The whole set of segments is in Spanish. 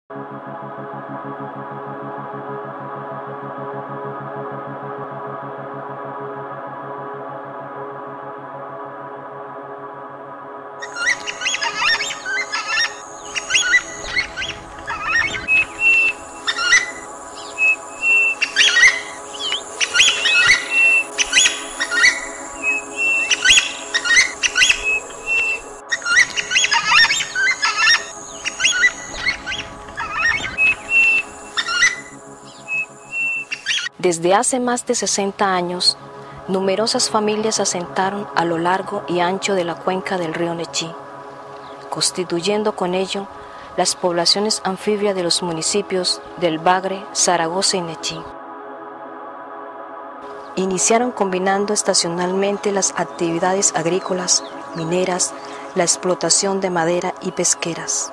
Desde hace más de 60 años, numerosas familias se asentaron a lo largo y ancho de la cuenca del río Nechí, constituyendo con ello las poblaciones anfibias de los municipios del Bagre, Zaragoza y Nechí. Iniciaron combinando estacionalmente las actividades agrícolas, mineras, la explotación de madera y pesqueras.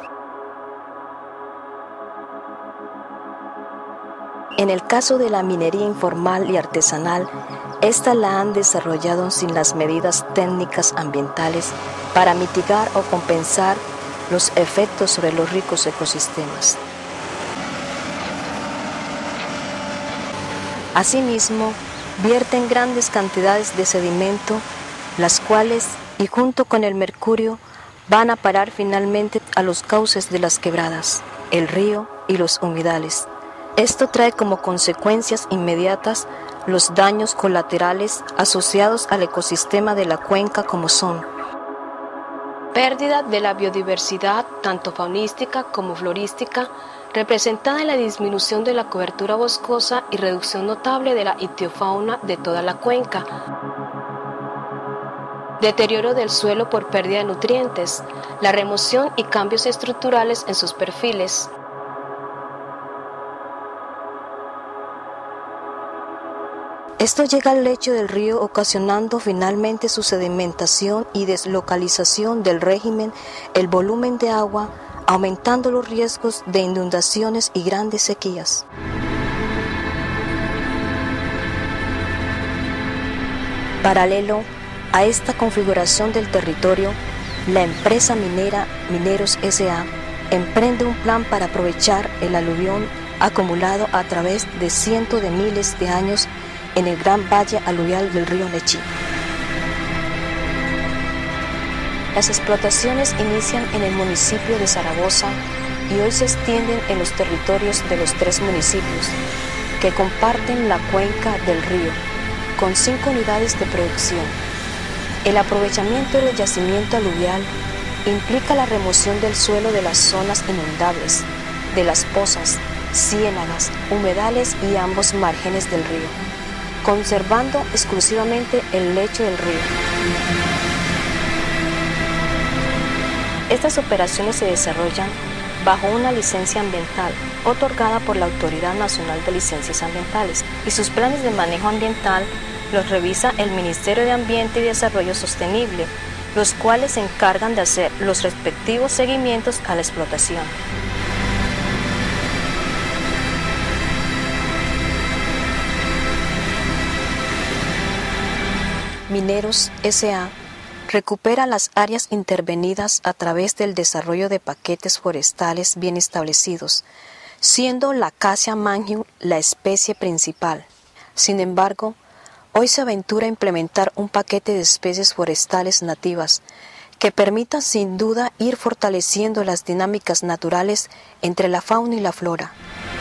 En el caso de la minería informal y artesanal, esta la han desarrollado sin las medidas técnicas ambientales para mitigar o compensar los efectos sobre los ricos ecosistemas. Asimismo, vierten grandes cantidades de sedimento, las cuales, y junto con el mercurio, van a parar finalmente a los cauces de las quebradas, el río y los humedales. Esto trae como consecuencias inmediatas los daños colaterales asociados al ecosistema de la cuenca, como son pérdida de la biodiversidad tanto faunística como florística, representada en la disminución de la cobertura boscosa y reducción notable de la ictiofauna de toda la cuenca, deterioro del suelo por pérdida de nutrientes, la remoción y cambios estructurales en sus perfiles. Esto llega al lecho del río, ocasionando finalmente su sedimentación y deslocalización del régimen, el volumen de agua, aumentando los riesgos de inundaciones y grandes sequías. Paralelo a esta configuración del territorio, la empresa minera Mineros S.A. emprende un plan para aprovechar el aluvión acumulado a través de cientos de miles de años en el gran valle aluvial del río Nechí. Las explotaciones inician en el municipio de Zaragoza y hoy se extienden en los territorios de los 3 municipios que comparten la cuenca del río, con 5 unidades de producción. El aprovechamiento del yacimiento aluvial implica la remoción del suelo de las zonas inundables, de las pozas, ciénagas, humedales y ambos márgenes del río, conservando exclusivamente el lecho del río. Estas operaciones se desarrollan bajo una licencia ambiental otorgada por la Autoridad Nacional de Licencias Ambientales, y sus planes de manejo ambiental los revisa el Ministerio de Ambiente y Desarrollo Sostenible, los cuales se encargan de hacer los respectivos seguimientos a la explotación. Mineros S.A. recupera las áreas intervenidas a través del desarrollo de paquetes forestales bien establecidos, siendo la Acacia mangium la especie principal. Sin embargo, hoy se aventura a implementar un paquete de especies forestales nativas que permita sin duda ir fortaleciendo las dinámicas naturales entre la fauna y la flora.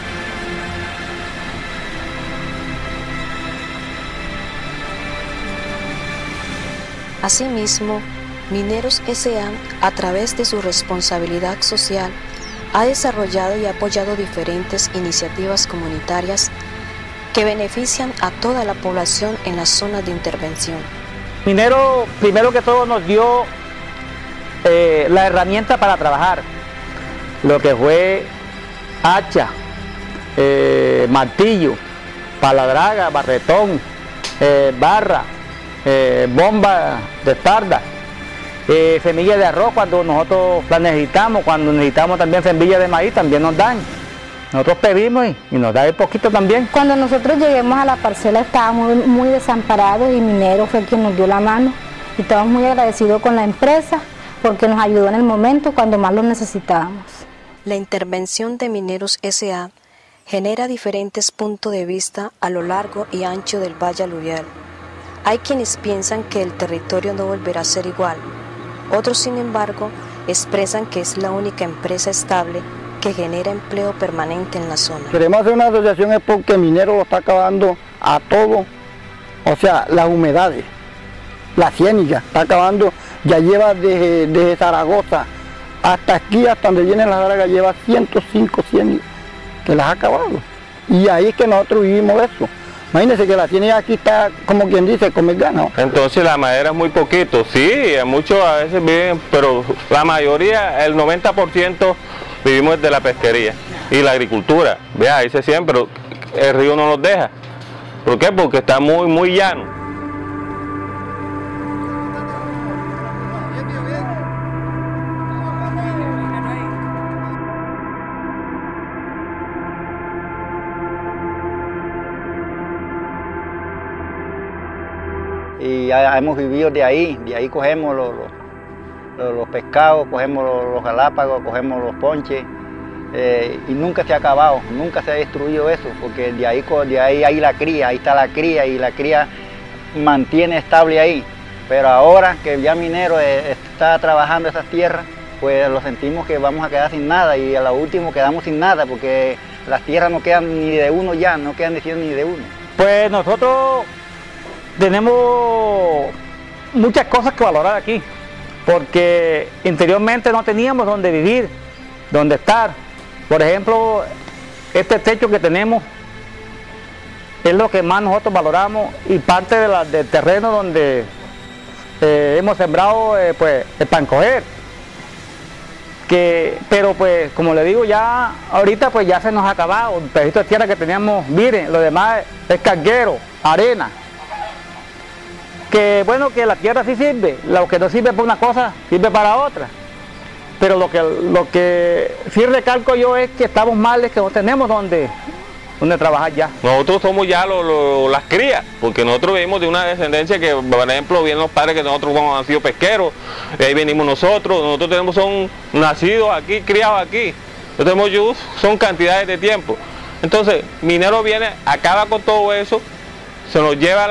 Asimismo, Mineros S.A., a través de su responsabilidad social, ha desarrollado y apoyado diferentes iniciativas comunitarias que benefician a toda la población en las zonas de intervención. Minero, primero que todo, nos dio la herramienta para trabajar, lo que fue hacha, martillo, paladraga, barretón, barra, bomba de espalda, semilla de arroz cuando nosotros la necesitamos, cuando necesitamos también semilla de maíz también nos dan. Nosotros pedimos y nos da un poquito también. Cuando nosotros lleguemos a la parcela estábamos muy desamparados y Minero fue quien nos dio la mano y estamos muy agradecidos con la empresa porque nos ayudó en el momento cuando más lo necesitábamos. La intervención de Mineros S.A. genera diferentes puntos de vista a lo largo y ancho del valle aluvial. Hay quienes piensan que el territorio no volverá a ser igual. Otros, sin embargo, expresan que es la única empresa estable que genera empleo permanente en la zona. Queremos hacer una asociación es porque Minero lo está acabando a todo, o sea, las humedades, la ciénaga, está acabando, ya lleva desde Zaragoza hasta aquí, hasta donde viene la Draga, lleva 105 ciénagas que las ha acabado. Y ahí es que nosotros vivimos eso. Imagínense que la ciénaga aquí está, como quien dice, comer ganado. Entonces la madera es muy poquito, sí, muchos a veces viven, pero la mayoría, el 90% vivimos de la pesquería y la agricultura. Vea, ahí se siembra, el río no nos deja. ¿Por qué? Porque está muy llano. Y ya hemos vivido de ahí cogemos los pescados, cogemos los galápagos, cogemos los ponches, y nunca se ha acabado, nunca se ha destruido eso, porque de ahí hay la cría, ahí está la cría y la cría mantiene estable ahí. Pero ahora que ya Minero está trabajando esas tierras, pues lo sentimos que vamos a quedar sin nada y a lo último quedamos sin nada porque las tierras no quedan ni de uno ya, no quedan de 100 ni de uno. Pues nosotros tenemos muchas cosas que valorar aquí, porque interiormente no teníamos donde vivir, donde estar. Por ejemplo, este techo que tenemos es lo que más nosotros valoramos y parte del terreno donde hemos sembrado pues el pancoger. Pero pues como le digo, ya ahorita pues ya se nos ha acabado el pedacito de tierra que teníamos, miren, lo demás es carguero, arena. Que bueno, que la tierra sí sirve, lo que no sirve para una cosa, sirve para otra. Pero lo que sí recalco yo es que estamos mal, es que no tenemos donde trabajar ya. Nosotros somos ya las crías, porque nosotros venimos de una descendencia que, por ejemplo, vienen los padres que nosotros han sido pesqueros, de ahí venimos nosotros son nacidos aquí, criados aquí. Nosotros son cantidades de tiempo. Entonces, Minero viene, acaba con todo eso, se nos lleva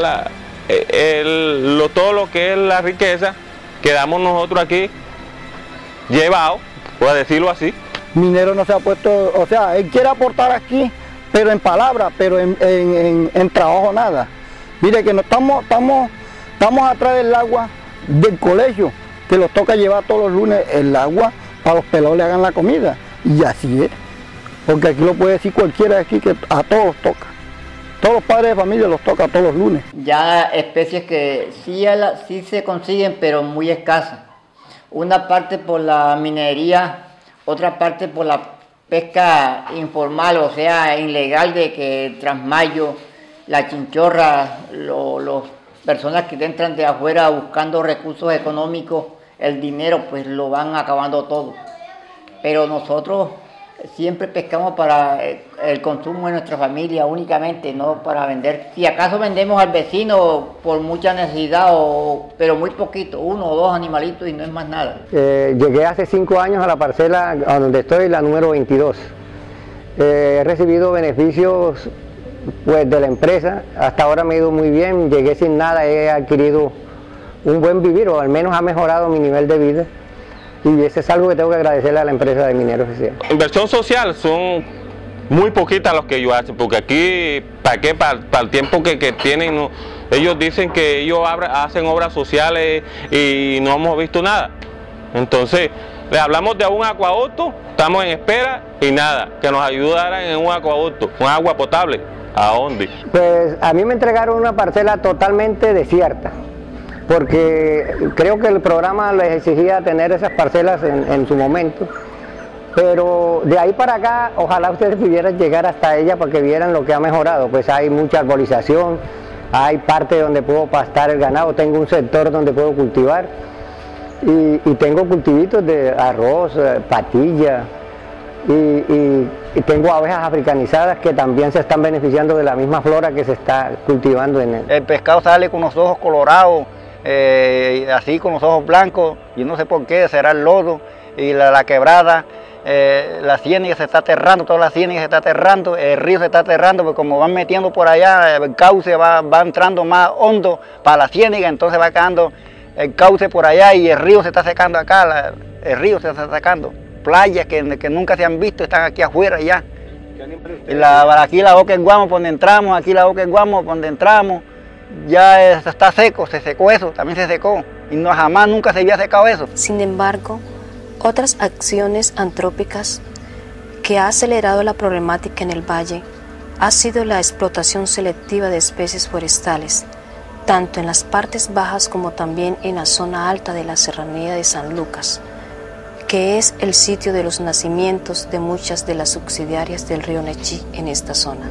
todo lo que es la riqueza, quedamos nosotros aquí llevados, por decirlo así. Minero no se ha puesto, o sea, él quiere aportar aquí, pero en palabras, pero en trabajo nada. Mire que no estamos atrás del agua del colegio, que los toca llevar todos los lunes el agua para los pelados le hagan la comida. Y así es, porque aquí lo puede decir cualquiera de aquí que a todos los toca. Todos los padres de familia los toca todos los lunes. Ya especies que sí se consiguen, pero muy escasas. Una parte por la minería, otra parte por la pesca informal, o sea, ilegal, de que Trasmayo, la chinchorra, las personas que entran de afuera buscando recursos económicos, el dinero, pues lo van acabando todo. Pero nosotros siempre pescamos para el consumo de nuestra familia únicamente, no para vender. Si acaso vendemos al vecino por mucha necesidad, pero muy poquito, 1 o 2 animalitos y no es más nada. Llegué hace 5 años a la parcela a donde estoy, la número 22. He recibido beneficios pues, de la empresa, hasta ahora me ha ido muy bien, llegué sin nada, he adquirido un buen vivir, o al menos ha mejorado mi nivel de vida. Y eso es algo que tengo que agradecerle a la empresa de Mineros S.A. Inversión social son muy poquitas los que ellos hacen, porque aquí, ¿para qué? Para el tiempo que tienen, no, ellos dicen que ellos hacen obras sociales y no hemos visto nada. Entonces, le hablamos de un acueducto, estamos en espera y nada, que nos ayudaran en un acueducto, un agua potable. ¿A dónde? Pues a mí me entregaron una parcela totalmente desierta, porque creo que el programa les exigía tener esas parcelas en su momento, pero de ahí para acá ojalá ustedes pudieran llegar hasta ella para que vieran lo que ha mejorado. Pues hay mucha arborización, hay parte donde puedo pastar el ganado, tengo un sector donde puedo cultivar y tengo cultivitos de arroz, patilla y tengo abejas africanizadas que también se están beneficiando de la misma flora que se está cultivando en él. El pescado sale con los ojos colorados, así con los ojos blancos, y no sé por qué, será el lodo y la quebrada, la ciénaga se está aterrando, toda la ciénaga se está aterrando, el río se está aterrando, porque como van metiendo por allá, el cauce va entrando más hondo para la ciénaga, entonces va quedando el cauce por allá y el río se está secando acá, el río se está secando. Playas que nunca se han visto están aquí afuera ya. Y aquí la boca del Guamo, por donde entramos, aquí la boca del Guamo, por donde entramos, ya está seco, se secó eso, también se secó. Y no, jamás, nunca se había secado eso. Sin embargo, otras acciones antrópicas que ha acelerado la problemática en el valle ha sido la explotación selectiva de especies forestales, tanto en las partes bajas como también en la zona alta de la serranía de San Lucas, que es el sitio de los nacimientos de muchas de las subsidiarias del río Nechí en esta zona.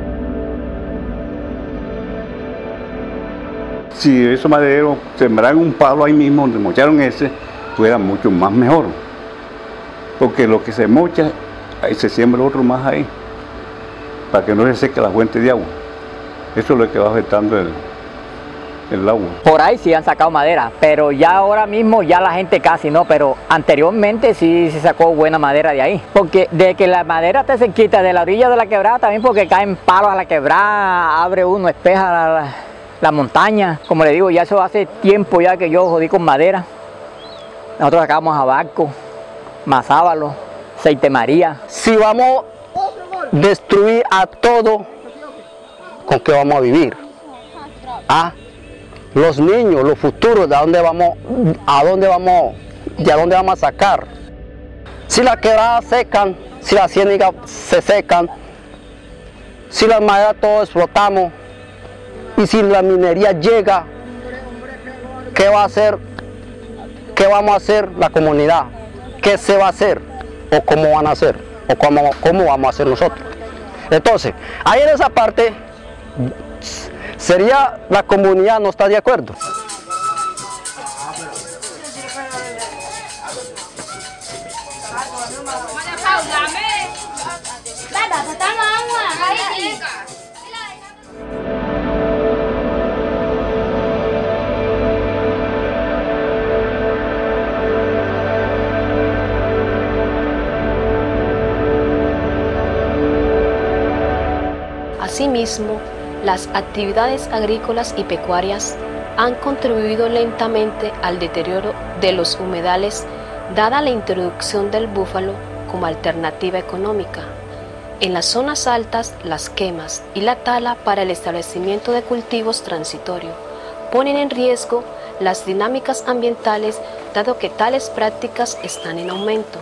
Si esos madereros sembraran un palo ahí mismo, donde mocharon ese, fuera mucho más mejor. Porque lo que se mocha, ahí se siembra otro más ahí, para que no se seque la fuente de agua. Eso es lo que va afectando el agua. Por ahí sí han sacado madera, pero ya ahora mismo ya la gente casi no, pero anteriormente sí se sacó buena madera de ahí. Porque de que la madera te se quita de la orilla de la quebrada, también porque caen palos a la quebrada, abre uno, espeja la montaña. Como le digo, ya eso hace tiempo ya que yo jodí con madera. Nosotros sacábamos abaco, mazábalo, aceite María. Si vamos a destruir a todo, ¿con qué vamos a vivir? Los niños, los futuros, ¿de dónde vamos, de dónde vamos a sacar? Si las quebradas secan, si las ciénagas se secan, si las maderas todo explotamos, y si la minería llega, ¿qué va a hacer? ¿Qué vamos a hacer la comunidad? ¿Qué se va a hacer? ¿O cómo van a hacer? ¿O cómo vamos a hacer nosotros? Entonces, ahí en esa parte, sería la comunidad no está de acuerdo. Asimismo, las actividades agrícolas y pecuarias han contribuido lentamente al deterioro de los humedales, dada la introducción del búfalo como alternativa económica. En las zonas altas, las quemas y la tala para el establecimiento de cultivos transitorios ponen en riesgo las dinámicas ambientales, dado que tales prácticas están en aumento.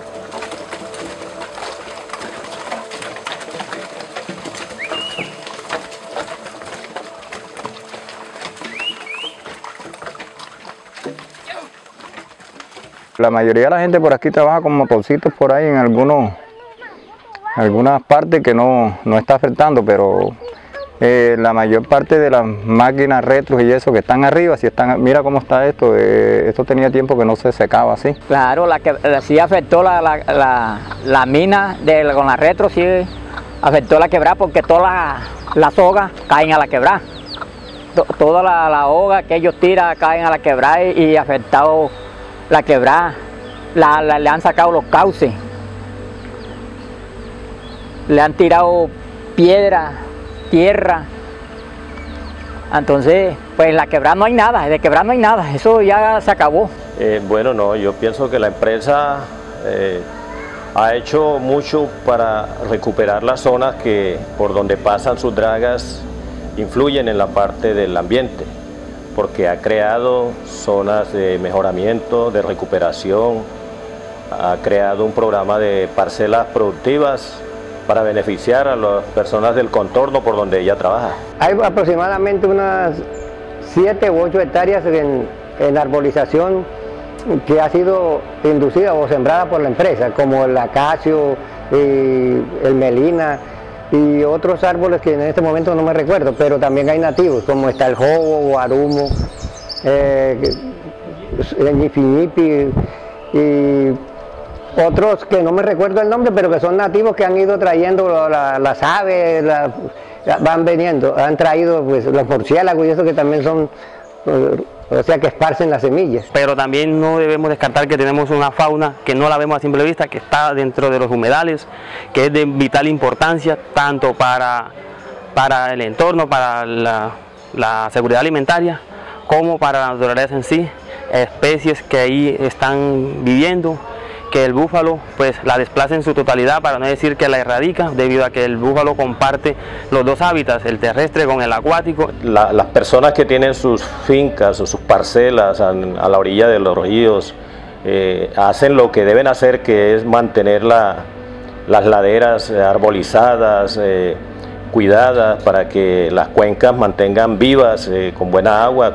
La mayoría de la gente por aquí trabaja con motorcitos por ahí en algunas partes que no está afectando, pero la mayor parte de las máquinas retros y eso que están arriba, si están, mira cómo está esto, esto tenía tiempo que no se secaba así. Claro, sí afectó la mina con la retro, sí afectó la quebrada porque todas las hogas caen a la quebrada. Toda la hoga que ellos tiran caen a la quebrada y afectado la quebrada, le han sacado los cauces, le han tirado piedra, tierra. Entonces, pues en la quebrada no hay nada, de quebrada no hay nada, eso ya se acabó. Bueno, no, yo pienso que la empresa ha hecho mucho para recuperar las zonas que por donde pasan sus dragas influyen en la parte del ambiente, porque ha creado zonas de mejoramiento, de recuperación, ha creado un programa de parcelas productivas para beneficiar a las personas del contorno por donde ella trabaja. Hay aproximadamente unas 7 u 8 hectáreas en arbolización que ha sido inducida o sembrada por la empresa, como el acacio, el melina y otros árboles que en este momento no me recuerdo, pero también hay nativos, como está el jobo, guarumo, el ñifiñipi y otros que no me recuerdo el nombre, pero que son nativos que han ido trayendo las aves, van viniendo, han traído pues los murciélagos y eso que también son o sea que esparcen las semillas. Pero también no debemos descartar que tenemos una fauna que no la vemos a simple vista, que está dentro de los humedales, que es de vital importancia tanto para el entorno, para la seguridad alimentaria, como para la naturaleza en sí, especies que ahí están viviendo, que el búfalo pues la desplaza en su totalidad, para no decir que la erradica, debido a que el búfalo comparte los dos hábitats, el terrestre con el acuático. Las personas que tienen sus fincas o sus parcelas a la orilla de los ríos hacen lo que deben hacer, que es mantener las laderas arbolizadas, cuidadas, para que las cuencas mantengan vivas, con buena agua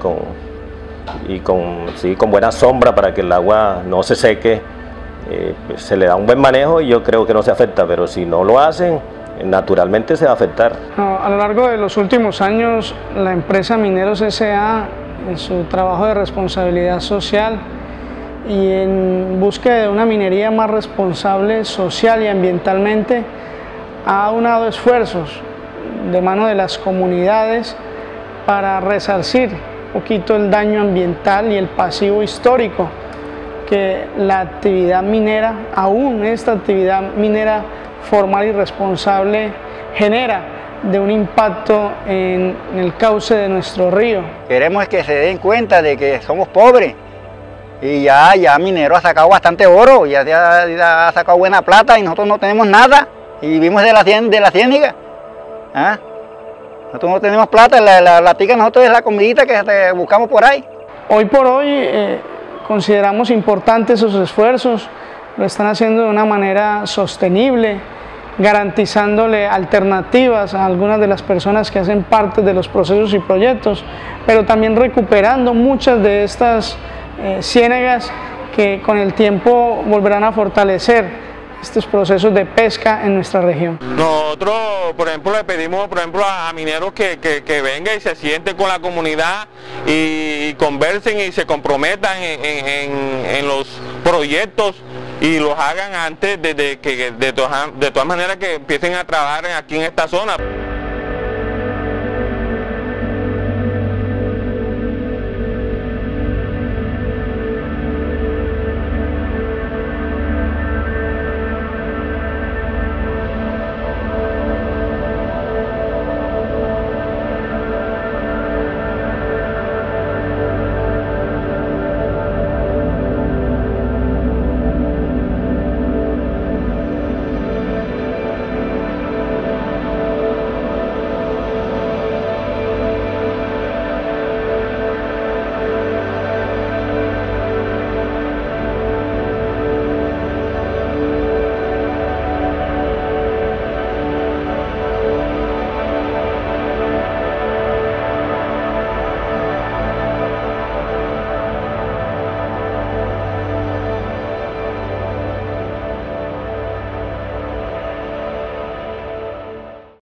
y con buena sombra, para que el agua no se seque. Pues se le da un buen manejo y yo creo que no se afecta, pero si no lo hacen, naturalmente se va a afectar. No, a lo largo de los últimos años, la empresa Mineros S.A., en su trabajo de responsabilidad social y en búsqueda de una minería más responsable social y ambientalmente, ha aunado esfuerzos de mano de las comunidades para resarcir un poquito el daño ambiental y el pasivo histórico que la actividad minera, aún esta actividad minera formal y responsable, genera de un impacto en el cauce de nuestro río. Queremos que se den cuenta de que somos pobres y ya Minero ha sacado bastante oro, ya ha sacado buena plata y nosotros no tenemos nada y vivimos de la ciénaga. ¿Ah? Nosotros no tenemos plata, la tica nosotros es la comidita que buscamos por ahí. Hoy por hoy consideramos importantes esos esfuerzos, lo están haciendo de una manera sostenible, garantizándole alternativas a algunas de las personas que hacen parte de los procesos y proyectos, pero también recuperando muchas de estas ciénagas que con el tiempo volverán a fortalecer estos procesos de pesca en nuestra región. Nosotros, por ejemplo, le pedimos a mineros que venga y se sienten con la comunidad y conversen y se comprometan en los proyectos y los hagan antes de todas maneras que empiecen a trabajar aquí en esta zona.